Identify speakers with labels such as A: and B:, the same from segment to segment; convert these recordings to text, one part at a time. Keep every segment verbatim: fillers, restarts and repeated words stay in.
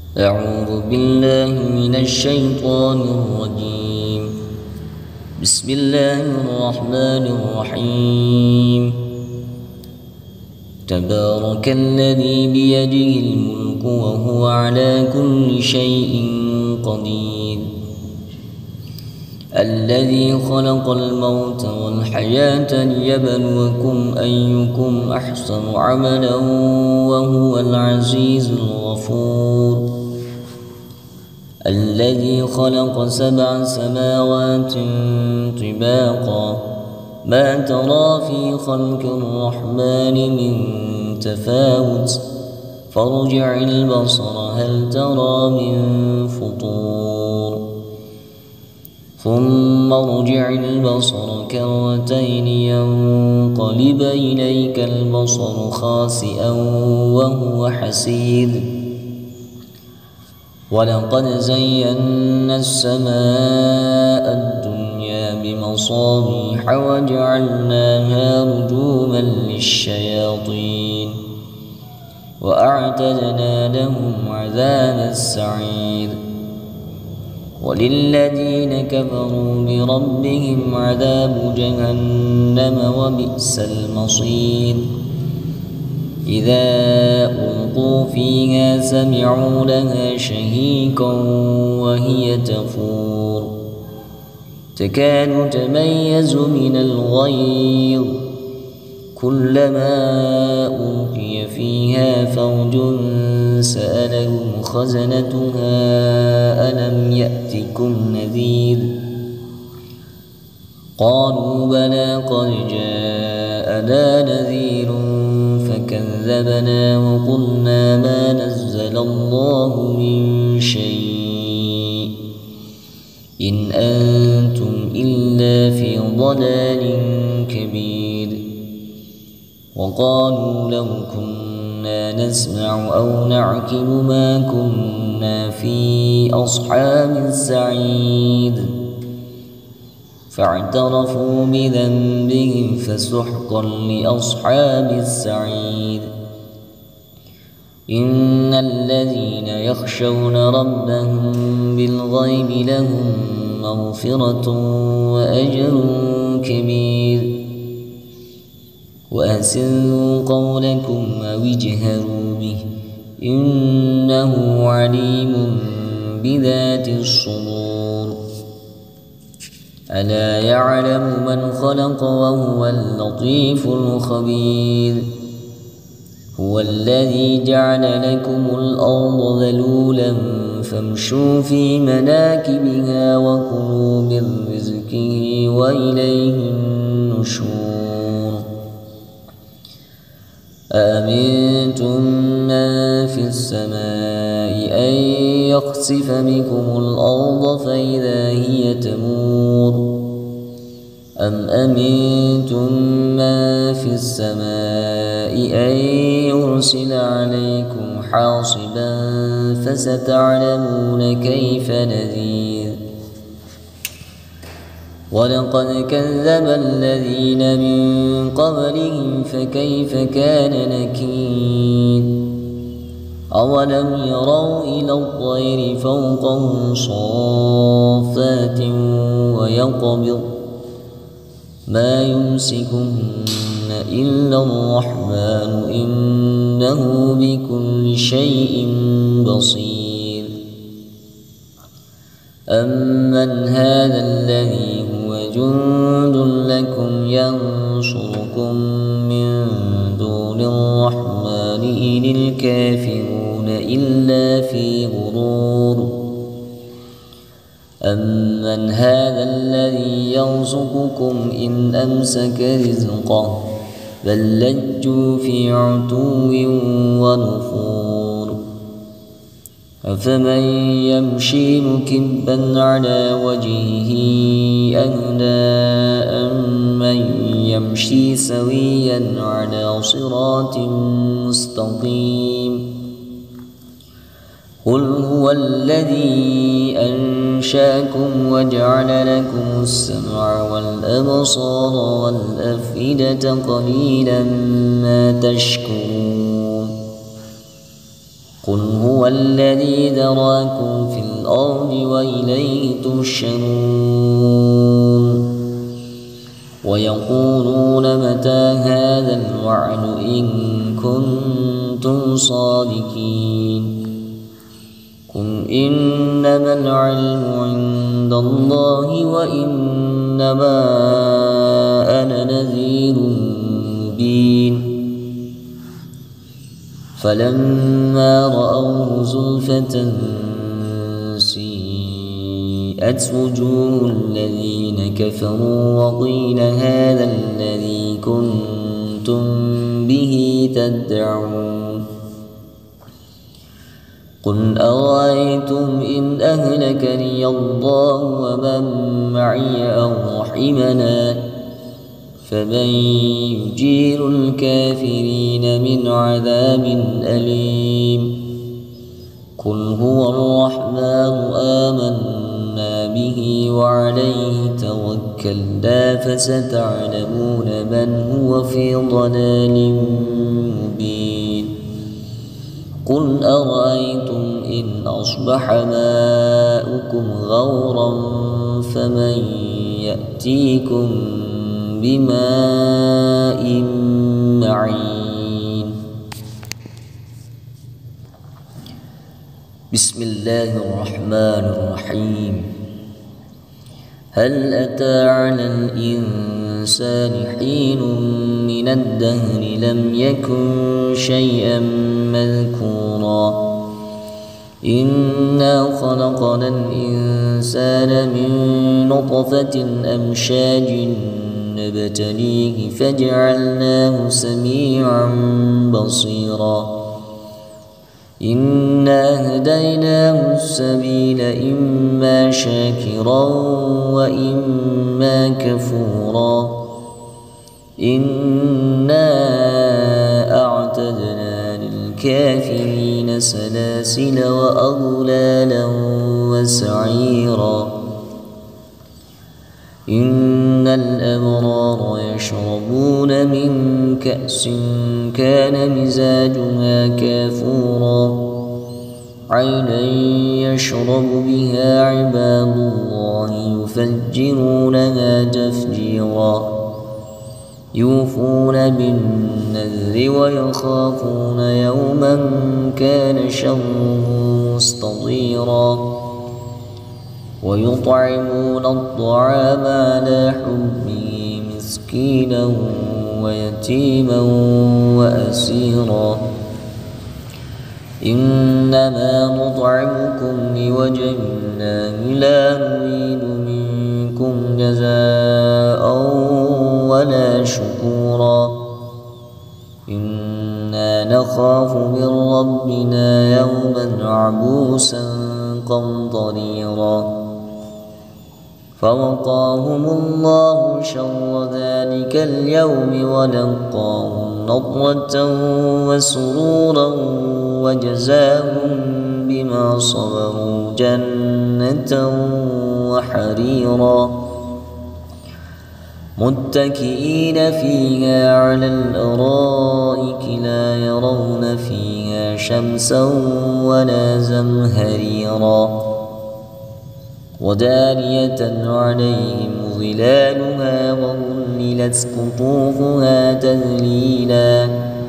A: أعوذ بالله من الشيطان الرجيم. بسم الله الرحمن الرحيم. تبارك الذي بيده الملك وهو على كل شيء قدير، الذي خلق الموت والحياة ليبلوكم أيكم أحسن عملا وهو العزيز الغفور، الذي خلق سبع سماوات طباقا ما ترى في خلق الرحمن من تفاوت فارجع البصر هل ترى من فطور، ثم ارجع البصر كرتين ينقلب إليك البصر خاسئا وهو حسير، ولقد زينا السماء الدنيا بمصابيح وجعلناها رجوما للشياطين وأعتدنا لهم عذاب السعير، وللذين كفروا بربهم عذاب جهنم وبئس المصير. إذا ألقوا فيها سمعوا لها شهيقا وهي تفور تكاد تميز من الغيظ، كلما ألقي فيها فوج سألهم خزنتها ألم يأتكم نذير، قالوا بلى قد جاءنا نذير فكذبنا وقلنا ما نزل الله من شيء إن أنتم إلا في ضلال كبير، وقالوا لو كنا نسمع أو نعقل ما كنا في أصحاب السعير، فاعترفوا بذنبهم فسحقا لأصحاب السعير. إن الذين يخشون ربهم بالغيب لهم مغفرة وأجر كبير، وأسروا قولكم أو اجهروا به إنه عليم بذات الصدور. ألا يعلم من خلق وهو اللطيف الخبير، هو الذي جعل لكم الأرض ذلولا فامشوا في مناكبها وكلوا من رزقه وإليه النشور. أأمنتم من في السماء أن يخسف بكم الأرض فإذا هي تمور، أم أمنتم من في السماء أن يرسل عليكم حاصبا فستعلمون كيف نذير. ولقد كذب الذين من قبلهم فكيف كان نكير. أولم يروا إلى الطير فوقهم صافات ويقبض ما يمسكهن إلا الرحمن إنه بكل شيء بصير. أمن هذا الذي هو جند لكم ينصركم من دون الرحمن إن الكافرون إلا في غرور. أمن هذا الذي يرزقكم إن أمسك رزقه بل لجوا في عتو ونفور. أفمن يمشي مكبا على وجهه أهدى أمن يمشي سويا على صراط مستقيم. قل هو الذي أنشاكم وجعل لكم السمع والأبصار والأفئدة قليلا ما تشكرون. قل هو الذي ذراكم في الأرض وإليه تحشرون ويقولون متى هذا الوعد إن كنتم صادقين قل إنما العلم عند الله وإنما أنا نذير مبين فلما رأوه زلفة سيئت وجوه الذين كفروا وقيل هذا الذي كنتم به تدعون قل أرأيتم إن أهلكني الله ومن معي أو رحمنا فمن يجير الكافرين من عذاب أليم قل هو الرحمن آمنا به وعليه توكلنا فستعلمون من هو في ضلال مبين قل أرأيتم إن أصبح ماؤكم غورا فمن يأتيكم بماء معين بسم الله الرحمن الرحيم هل أتى على الإنسان حين من الدهر لم يكن شيئا مذكورا إنا خلقنا الإنسان من نطفة أمشاج نبتليه فجعلناه سميعا بصيرا إنا هديناه السبيل إما شاكرا وإما كفورا إنا أعتدنا للكافرين سلاسل وأغلالا وسعيرا إن الأبرار يشربون من كأس كان مزاجها كافورا عينا يشرب بها عباد الله يفجرونها تفجيرا يوفون بالنذر ويخافون يوما كان شره مستطيرا ويطعمون الطعام على حبه مسكينا ويتيما وأسيرا إنما نطعمكم لوجه الله لا نريد منكم جزاء ولا شكورا إنا نخاف من ربنا يوما عبوسا قمطريرا فوقاهم الله شر ذلك اليوم ولقاهم نضرة وسرورا وجزاهم بما صبروا جنة وحريرا متكئين فيها على الأرائك لا يرون فيها شمسا ولا زمهريرا ودانية عليهم ظلالها وظللت قطوفها تذليلا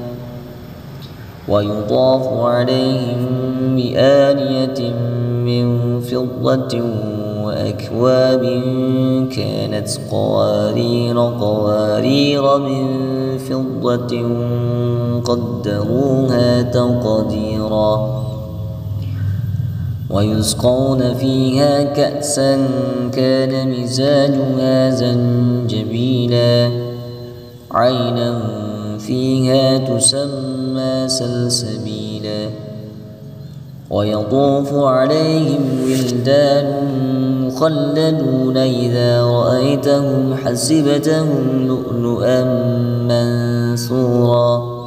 A: ويطاف عليهم بآنية من فضة وأكواب كانت قوارير قوارير من فضة قدروها تقديرا ويسقون فيها كأسا كان مزاجها زنجبيلا عينا فيها تسمى سلسبيلا ويطوف عليهم ولدان مخلدون إذا رأيتهم حسبتهم لؤلؤا منثورا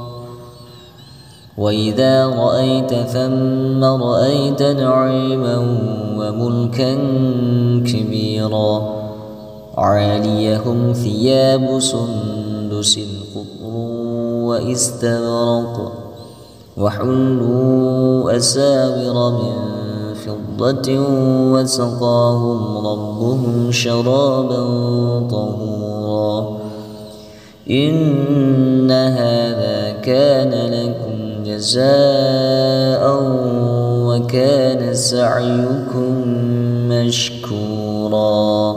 A: وإذا رأيت ثم رأيت نعيما وملكا كبيرا عاليهم ثياب سندس خضر واستبرق وحلوا أساور من فضة وسقاهم ربهم شرابا طهورا إن هذا كان لكم جزاء وكان سعيكم مشكورا.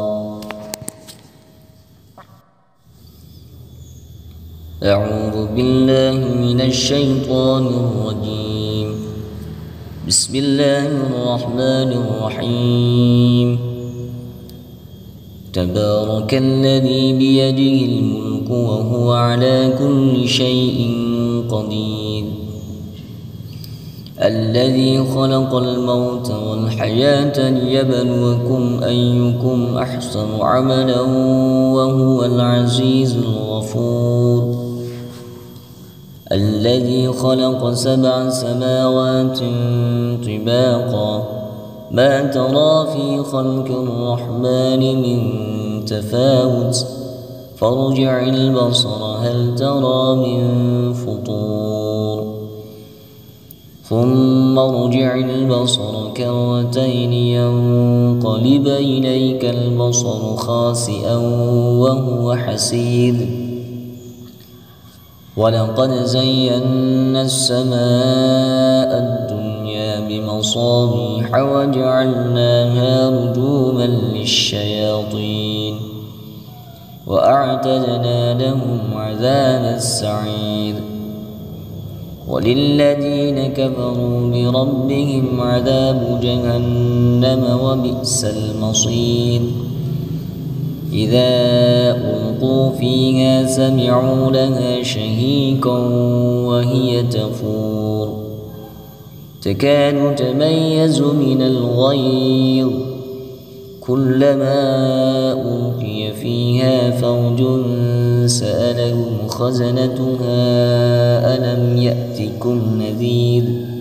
A: أعوذ بالله من الشيطان الرجيم. بسم الله الرحمن الرحيم. تبارك الذي بيده الملك وهو على كل شيء قدير الذي خلق الموت والحياة ليبلوكم أيكم أحسن عملا وهو العزيز الغفور الذي خلق سبع سماوات طباقا ما ترى في خلق الرحمن من تفاوت فارجع البصر هل ترى من فطور ثم ارجع البصر كرتين ينقلب إليك البصر خاسئا وهو حسير ولقد زينا السماء الدنيا بمصابيح وجعلناها رجوما للشياطين وأعتدنا لهم عذاب السعير وللذين كفروا بربهم عذاب جهنم وبئس المصير إذا ألقوا فيها سمعوا لها شهيقا وهي تفور تكاد تميز من الغيظ كلما ألقي فيها فوج سألهم خزنتها ألم يأتكم نذير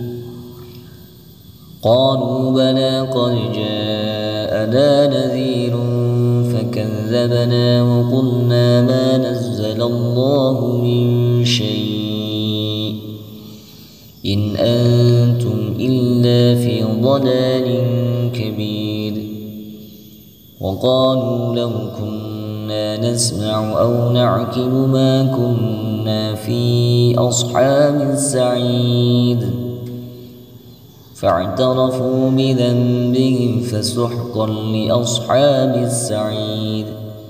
A: قالوا بلى قد جاءنا نذير فكذبنا وقلنا ما نزل الله من شيء إن أنتم إلا في ضلال كبير وقالوا لو كنا نسمع أو نعقل ما كنا في أصحاب السعيد فاعترفوا بذنبهم فسحقا لأصحاب السعير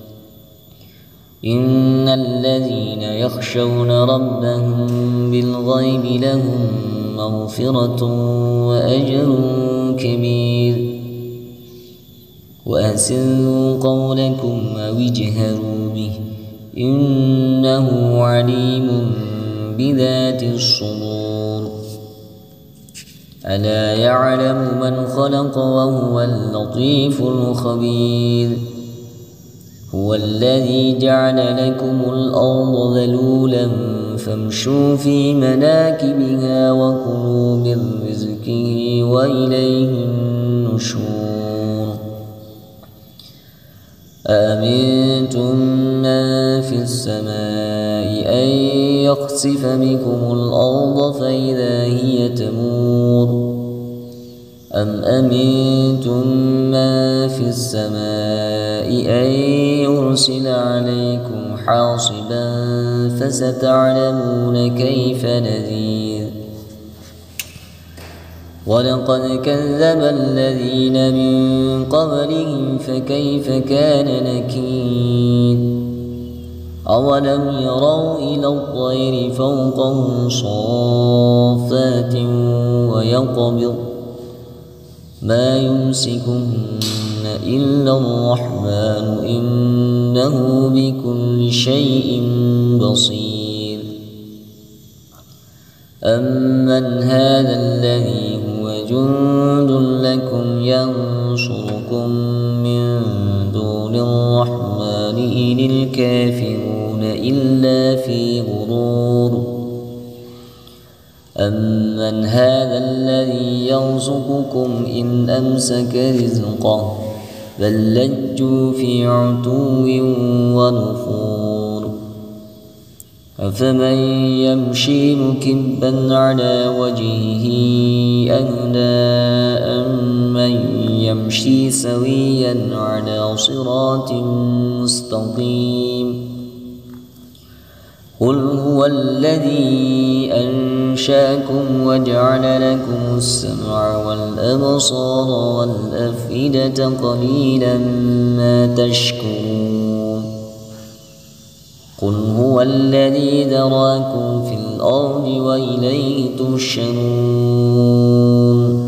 A: إن الذين يخشون ربهم بالغيب لهم مغفرة وأجر كبير وأسروا قولكم أو اجهروا به إنه عليم بذات الصدور ألا يعلم من خلق وهو اللطيف الخبير هو الذي جعل لكم الأرض ذلولا فامشوا في مناكبها وكلوا من رزقه وإليه النشور أأمنتم من في السماء أن يخسف بكم الأرض فإذا هي تمور أم أمنتم من في السماء أن يرسل عليكم حاصبا فستعلمون كيف نذير ولقد كذب الذين من قبلهم فكيف كان نكير أولم يروا إلى الطير فوقهم صافات ويقبض ما يمسكهن إلا الرحمن إنه بكل شيء بصير أمن هذا الذي هو جند لكم ينصركم من دون الرحمن إن الكافرون إلا في غرور أمن هذا الذي يرزقكم إن أمسك رزقه بل لجوا في عتو ونفور أفمن يمشي مكبا على وجهه أهدى أمن يمشي سويا على صراط مستقيم قل هو الذي أنشاكم وجعل لكم السمع والأبصار والأفئدة قليلا ما تشكرون قل هو الذي ذراكم في الأرض وإليه تحشرون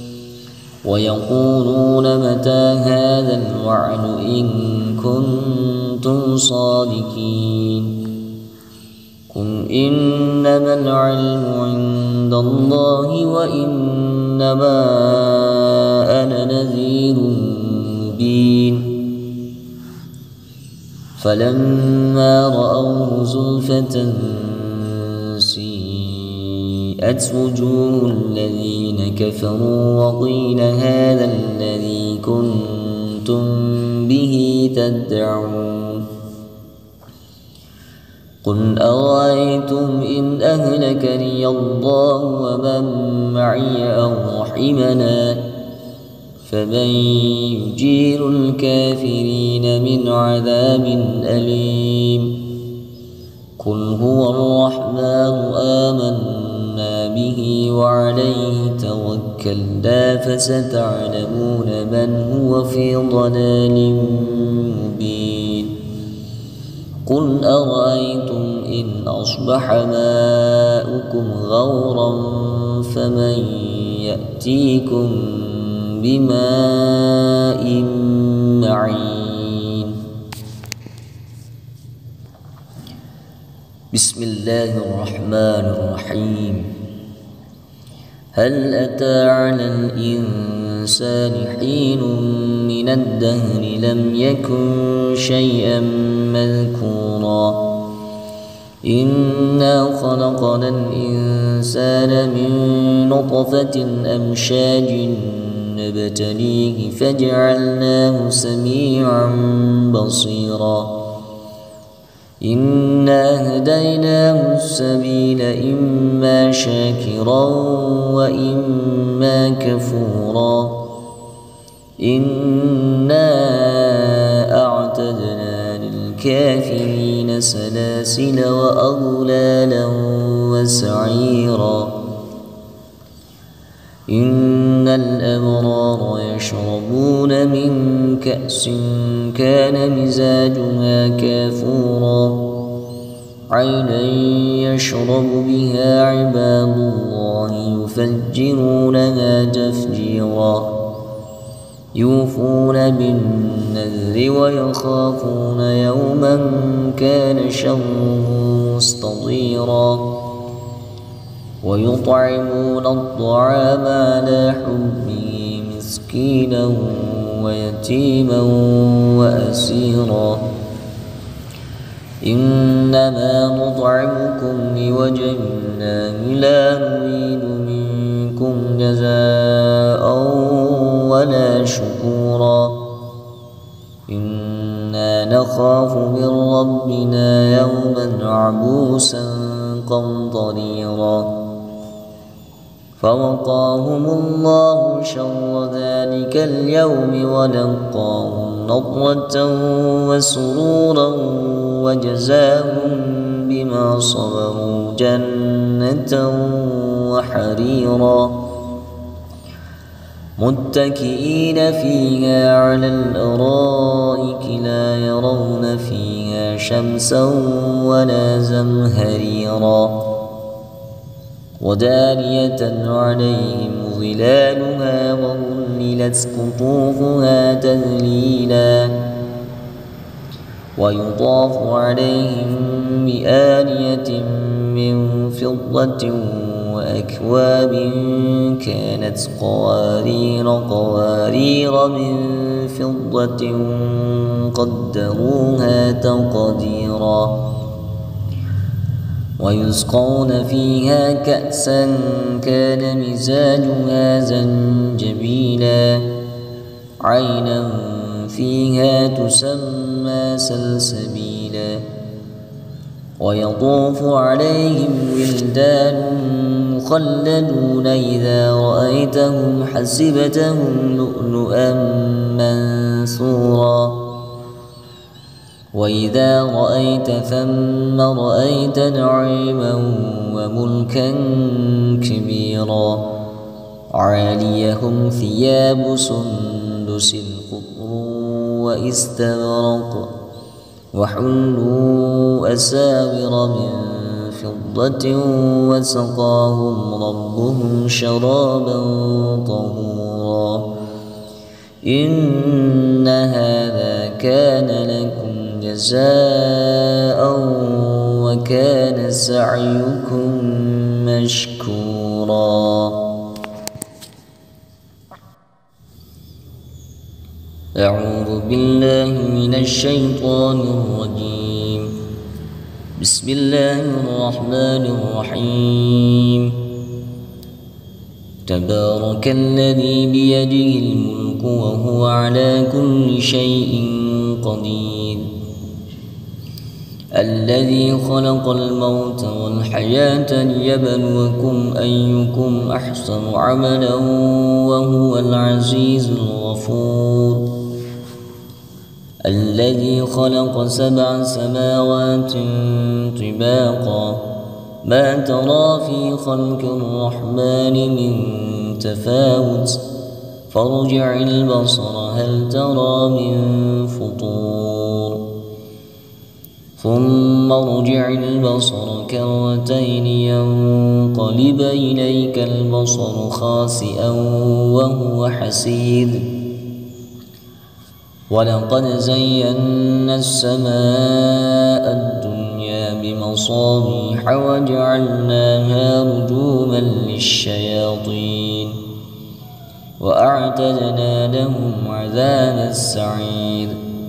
A: ويقولون متى هذا الوعد إن كنتم صادقين قل إنما العلم عند الله وإنما أنا نذير مبين فلما رأوه زلفة سيئت وجوه الذين كفروا وقيل هذا الذي كنتم به تدعون قل أرأيتم إن أهلكني الله ومن معي أو رحمنا فمن يجير الكافرين من عذاب أليم قل هو الرحمن آمنا به وعليه توكلنا فستعلمون من هو في ضلال مبين قل أرأيتم إن أصبح ماؤكم غورا فمن يأتيكم بماء معين بسم الله الرحمن الرحيم هل أتى على الإنسان حين من الدهر لم يكن شيئا مذكورا إنا خلقنا الإنسان من نطفة أمشاج نبتليه فجعلناه سميعا بصيرا إنا هديناه السبيل إما شاكرا وإما كفورا إنا أعتدنا للكافرين سلاسل وأغلالا وسعيرا إن الأبرار يشربون من كأس كان مزاجها كافورا عينا يشرب بها عباد الله يفجرونها تفجيرا يوفون بالنذر ويخافون يوما كان شره مستطيرا ويطعمون الطعام على حبه مسكينا ويتيما وأسيرا إنما نطعمكم لوجه الله لا نريد منكم جزاء ولا شكورا إنا نخاف من ربنا يوما عبوسا قمطريرا فوقاهم الله شر ذلك اليوم ولقاهم نضرة وسرورا وجزاهم بما صبروا جنة وحريرا متكئين فيها على الأرائك لا يرون فيها شمسا ولا زمهريرا ودانية عليهم ظلالها وظللت قطوفها تذليلا ويطاف عليهم بآنية من فضة وأكواب كانت قوارير قوارير من فضة قدروها تقديرا ويسقون فيها كأسا كان مزاجها زنجبيلا عينا فيها تسمى سلسبيلا ويطوف عليهم ولدان مخلدون إذا رأيتهم حسبتهم لؤلؤا منثورا وإذا رأيت ثم رأيت نعيما وملكا كبيرا عاليهم ثياب سندس خضر واستبرق وحلوا أساور من فضة وسقاهم ربهم شرابا طهورا إن هذا كان لكم جزاء وكان سعيكم مشكورا. أعوذ بالله من الشيطان الرجيم. بسم الله الرحمن الرحيم. تبارك الذي بيده الملك وهو على كل شيء قدير الذي خلق الموت والحياة ليبلوكم أيكم أحسن عملا وهو العزيز الغفور الذي خلق سبع سماوات طباقا ما ترى في خلق الرحمن من تفاوت فارجع البصر هل ترى من فطور ثم ارجع البصر كرتين ينقلب إليك البصر خاسئا وهو حسير ولقد زينا السماء الدنيا بمصابيح وجعلناها رجوما للشياطين وأعتدنا لهم عذاب السعير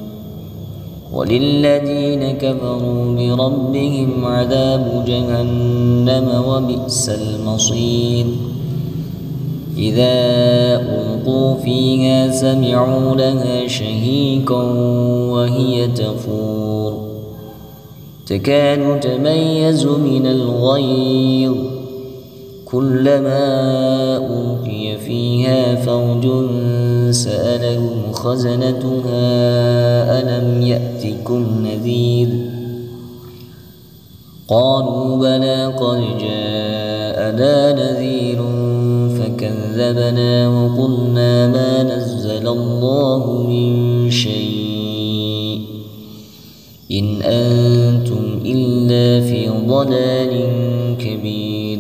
A: وللذين كفروا بربهم عذاب جهنم وبئس المصير إذا ألقوا فيها سمعوا لها شهيقا وهي تفور تكاد تميز من الغيظ كلما ألقي فيها فوج سألهم خزنتها ألم يأتكم نذير قالوا بلى قد جاءنا نذير فكذبنا وقلنا ما نزل الله من شيء إن أنتم إلا في ضلال كبير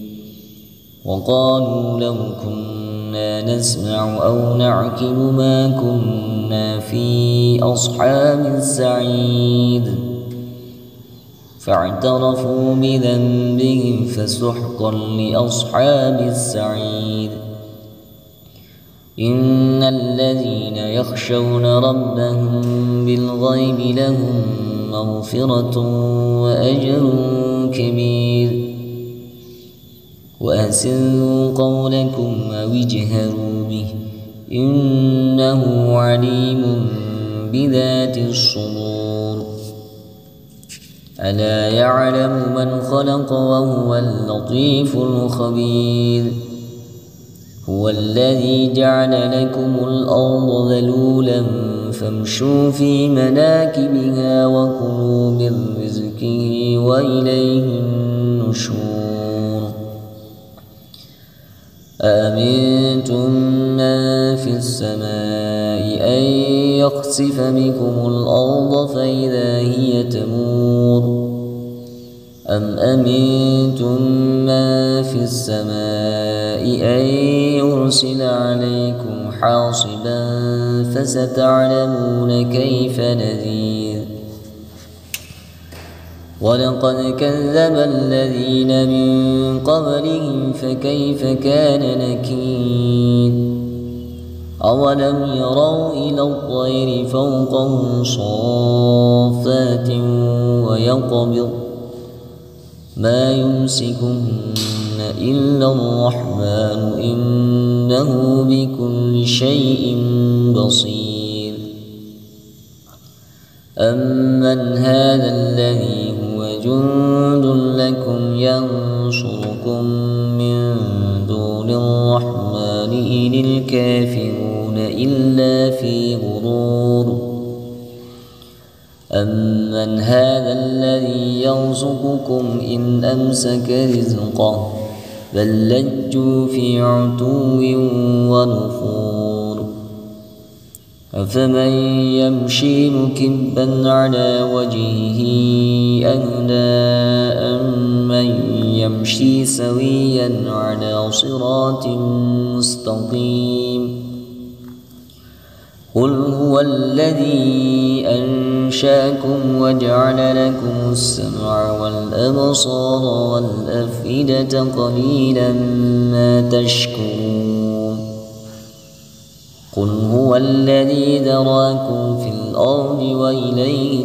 A: وقالوا لو كنا نسمع أو نعقل ما كنا في أصحاب السعيد فاعترفوا بذنبهم فسحقا لأصحاب السعيد إن الذين يخشون ربهم بالغيب لهم مغفرة وأجر كبير وأسروا قولكم أو اجهروا به إنه عليم بذات الصدور ألا يعلم من خلق وهو اللطيف الخبير هو الذي جعل لكم الأرض ذلولا فامشوا في مناكبها وكلوا من رزقه وإليه النشور أأمنتم من في السماء أن يخسف بكم الأرض فإذا هي تمور أم أمنتم من في السماء أن يرسل عليكم حاصبا فستعلمون كيف نذير ولقد كذب الذين من قبلهم فكيف كان نكير أولم يروا إلى الطير فوقهم صافات ويقبض ما يمسكهن إلا الرحمن إنه بكل شيء بصير أمن هذا الذي هو جند لكم ينصركم من دون الرحمن إن الكافرون إلا في غرور أمن هذا الذي يرزقكم إن أمسك رزقه بل لجوا في عتو ونفور أفمن يمشي مكبا على وجهه أهدى أمن يمشي سويا على صراط مستقيم قل هو الذي أنشاكم وجعل لكم السمع والأبصار والأفئدة قليلا ما تشكرون قل هو الذي ذراكم في الأرض وإليه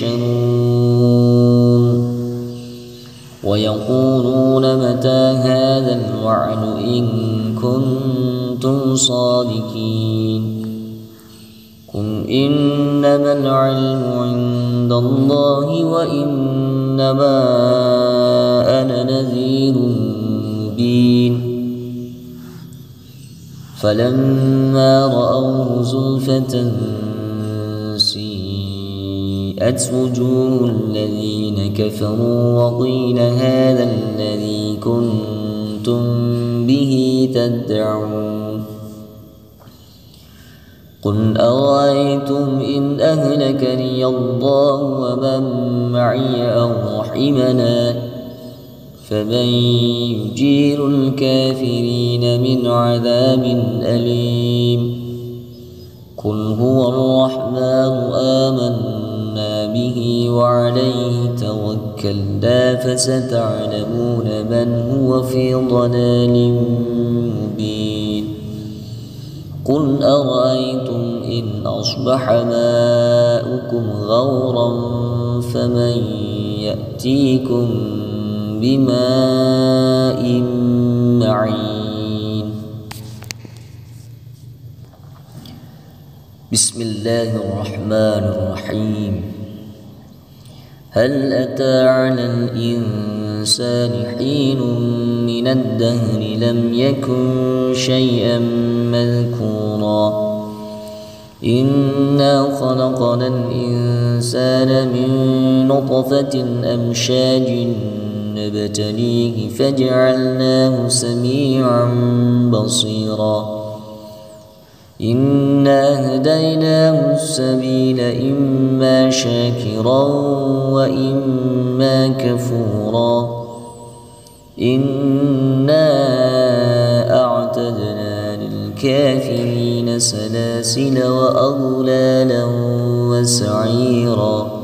A: تحشرون ويقولون متى هذا الوعد إن كنتم صادقين قل إنما العلم عند الله وإنما أنا نذير مبين فلما رأوه زلفة سيئت وجوه الذين كفروا وقيل هذا الذي كنتم به تدعون قل أرأيتم إن أهلكني الله ومن معي أو رحمنا فمن يجير الكافرين من عذاب أليم قل هو الرحمن آمنا به وعليه توكلنا فستعلمون من هو في ضلال مبين قل أرأيتم إن أصبح ماؤكم غورا فمن يأتيكم بماء معين بسم الله الرحمن الرحيم هل أتى على الإنسان حين من الدهر لم يكن شيئا مذكورا إنا خلقنا الإنسان من نطفة أمشاج نبتليه فجعلناه سميعا بصيرا إنا هديناه السبيل إما شاكرا وإما كفورا إنا أعتدنا للكافرين سلاسل وأغلالا وسعيرا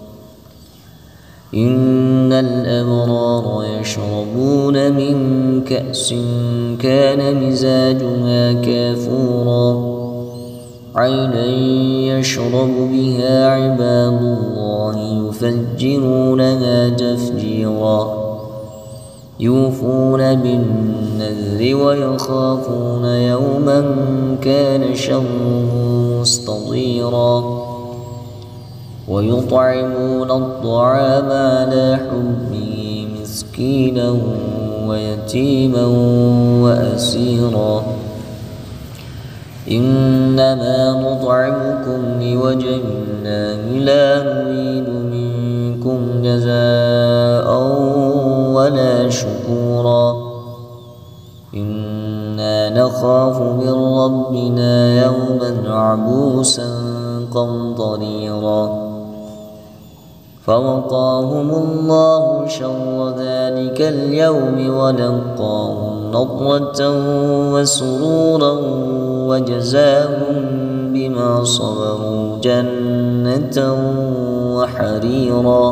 A: إن الأبرار يشربون من كأس كان مزاجها كافورا عينا يشرب بها عباد الله يفجرونها تفجيرا يوفون بالنذر ويخافون يوما كان شره مستطيرا ويطعمون الطعام على حبه مسكينا ويتيما وأسيرا إنما نطعمكم لوجه الله لا نريد منكم جزاء ولا شكورا إنا نخاف من ربنا يوما عبوسا قمطريرا فوقاهم الله شر ذلك اليوم ولقاهم نضرة وسرورا وجزاهم بما صبروا جنة وحريرا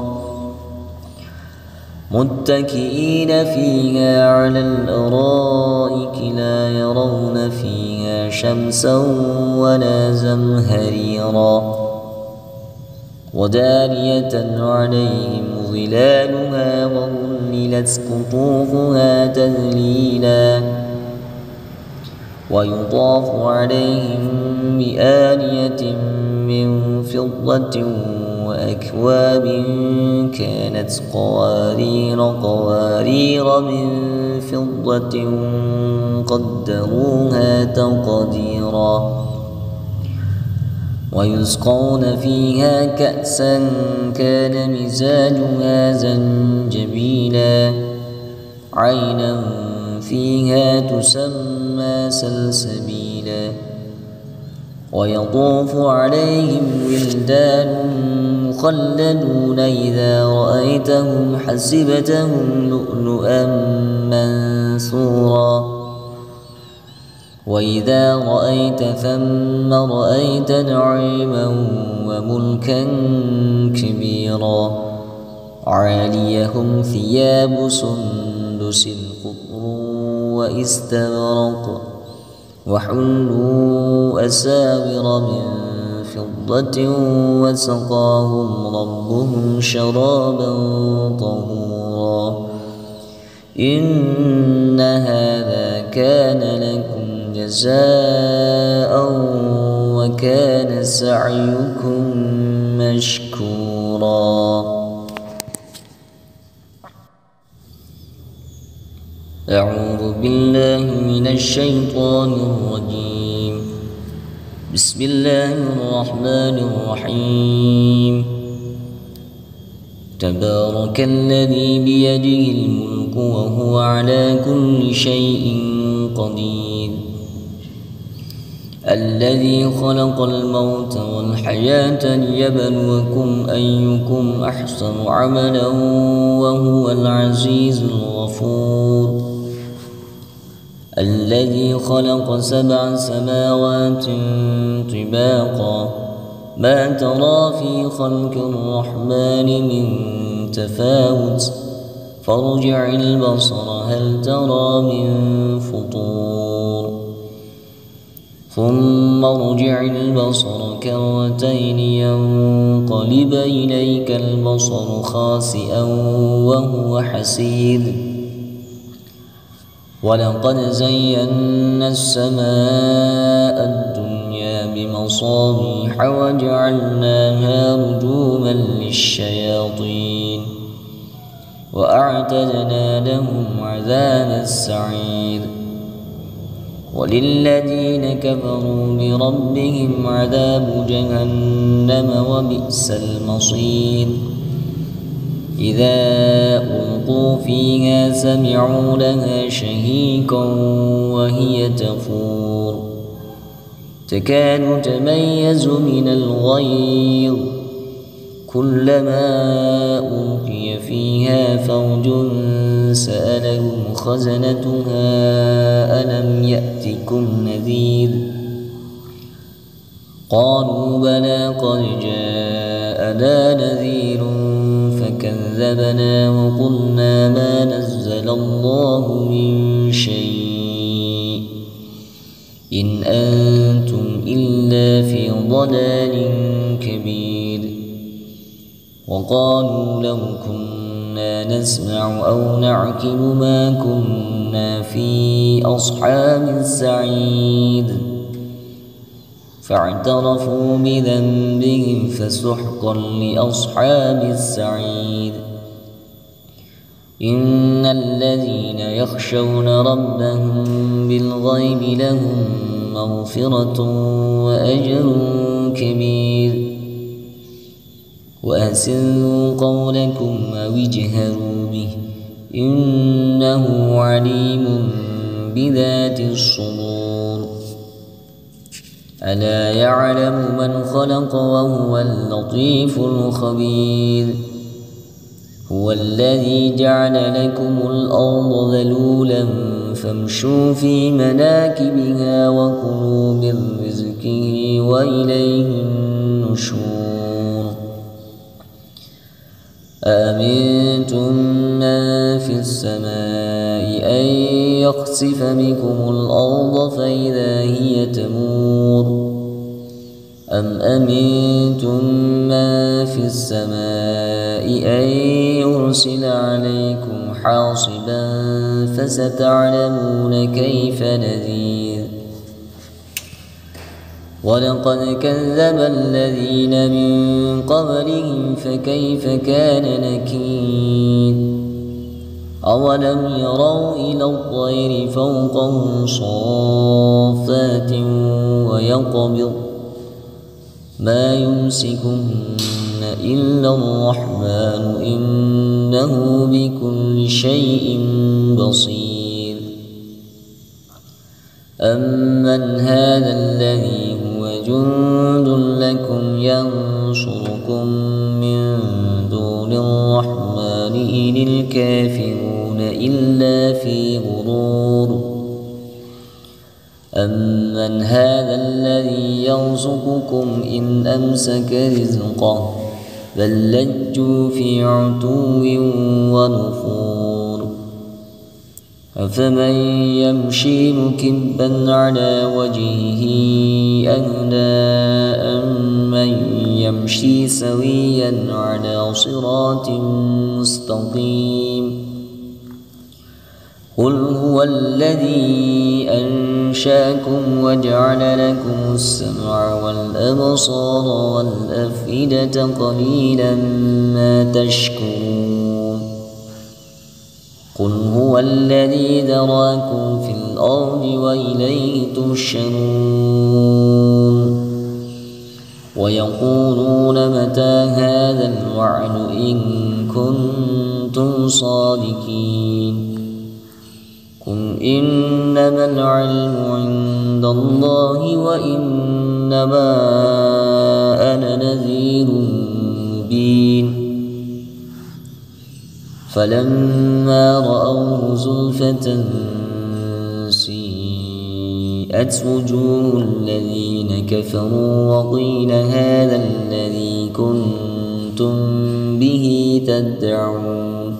A: متكئين فيها على الأرائك لا يرون فيها شمسا ولا زمهريرا ودانية عليهم ظلالها وظللت قطوفها تذليلا ويطاف عليهم بآنية من فضة وأكواب كانت قوارير قوارير من فضة قدروها تقديرا ويسقون فيها كأسا كان مزاجها زنجبيلا عينا فيها تسمى سلسبيلا ويطوف عليهم ولدان مخلدون إذا رأيتهم حسبتهم لؤلؤا منثورا وإذا رأيت ثم رأيت نعيما وملكا كبيرا عاليهم ثياب سندس خضر واستبرق وحلوا أساور من فضة وسقاهم ربهم شرابا طهورا إن هذا كان لكم جزاء وكان سعيكم مشكورا. أعوذ بالله من الشيطان الرجيم. بسم الله الرحمن الرحيم. تبارك الذي بيده الملك وهو على كل شيء قدير الذي خلق الموت والحياة ليبلوكم أيكم أحسن عملا وهو العزيز الغفور الذي خلق سبع سماوات طباقا ما ترى في خلق الرحمن من تفاوت فارجع البصر هل ترى من فطور ثم ارجع البصر كرتين ينقلب إليك البصر خاسئا وهو حسير ولقد زينا السماء الدنيا بمصابيح وجعلناها رجوما للشياطين وأعتدنا لهم عذاب السعير وللذين كفروا بربهم عذاب جهنم وبئس المصير إذا ألقوا فيها سمعوا لها شهيقا وهي تفور تكاد تميز من الغيظ كلما ألقي فيها فوج سألهم خزنتها ألم يأتكم نذير قالوا بلى قد جاءنا نذير فكذبنا وقلنا ما نزل الله من شيء إن أنتم إلا في ضلال كبير وقالوا لو كنا نسمع أو نعقل ما كنا في أصحاب السعيد فاعترفوا بذنبهم فسحقا لأصحاب السعيد إن الذين يخشون ربهم بالغيب لهم مغفرة وأجر كبير وأسروا قولكم أو اجهروا به إنه عليم بذات الصدور ألا يعلم من خلق وهو اللطيف الخبير هو الذي جعل لكم الأرض ذلولا فامشوا في مناكبها وكلوا من رزقه وإليه النشور أأمنتم من في السماء أن يخسف بكم الأرض فإذا هي تمور أم أمنتم من في السماء أن يرسل عليكم حاصبا فستعلمون كيف نذير ولقد كذب الذين من قبلهم فكيف كان نكير أولم يروا إلى الطير فوقهم صافات ويقبض ما يمسكهن إلا الرحمن إنه بكل شيء بصير أمن هذا الذي هو جند لكم ينصركم من دون الرحمن إن الكافرون إلا في غرور أمن هذا الذي يرزقكم إن أمسك رزقه بل لجوا في عتو ونفور أفمن يمشي مكبا على وجهه أهدى أمن يمشي سويا على صراط مستقيم قل هو الذي أنشاكم وجعل لكم السمع والأبصار والأفئدة قليلا ما تشكرون قل هو الذي ذراكم في الأرض وإليه تحشرون ويقولون متى هذا الوعد إن كنتم صادقين قل إنما العلم عند الله وإنما أنا نذير مبين فلما رأوه زلفة سيئت وجوه الذين كفروا وقيل هذا الذي كنتم به تدعون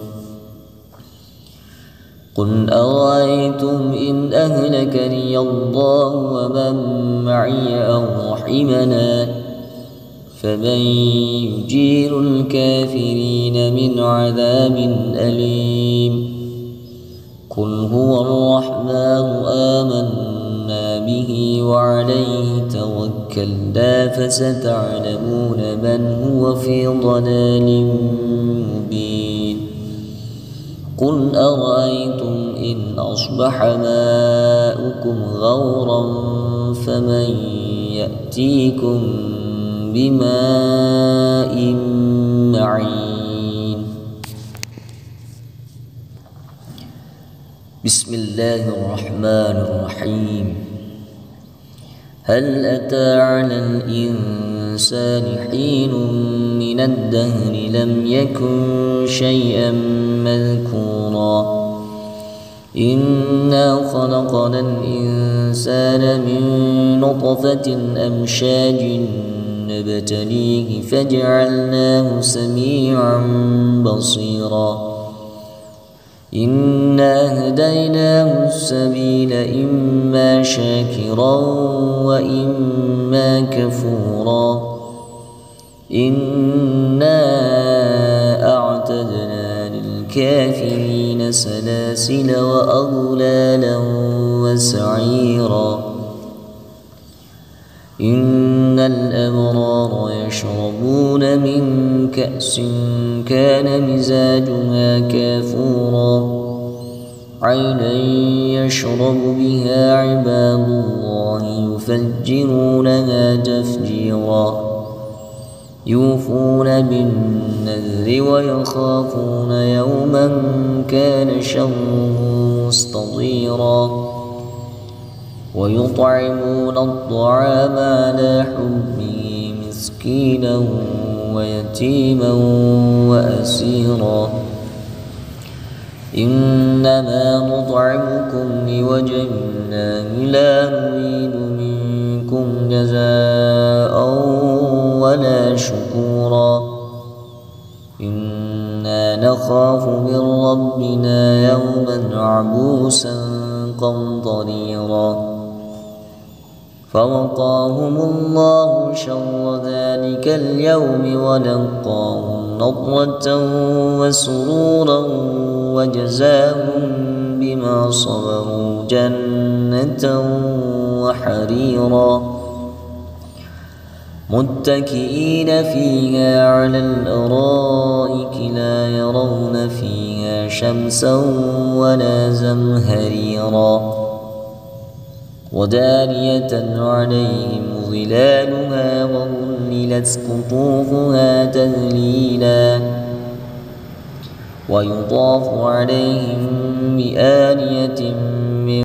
A: قل أرأيتم إن أهلكني الله ومن معي أو رحمنا فمن يجير الكافرين من عذاب أليم قل هو الرحمن آمنا به وعليه توكلنا فستعلمون من هو في ضلال مبين قل أرأيتم إن أصبح ماؤكم غورا فمن يأتيكم بماء معين بسم الله الرحمن الرحيم هل أتى على الإنسان حين من الدهر لم يكن شيئا مذكورا إنا خلقنا الإنسان من نطفة أمشاج نبتليه فجعلناه سميعا بصيرا إنا هديناه السبيل إما شاكرا وإما كفورا إنا أعتدنا للكافرين سلاسل وأغلالا وسعيرا إن الأبرار يشربون من كأس كان مزاجها كافورا عينا يشرب بها عباد الله يفجرونها تفجيرا يوفون بالنذر ويخافون يوما كان شره مستطيرا ويطعمون الطعام على حبه مسكينا ويتيما وأسيرا إنما نطعمكم لوجه الله لا نريد منكم جزاء ولا شكورا إنا نخاف من ربنا يوما عبوسا قمطريرا فوقاهم الله شر ذلك اليوم ولقاهم نضرة وسرورا وجزاهم بما صبروا جنة وحريرا متكئين فيها على الأرائك لا يرون فيها شمسا ولا زمهريرا ودانية عليهم ظلالها وظللت قطوفها تذليلا ويطاف عليهم بآنية من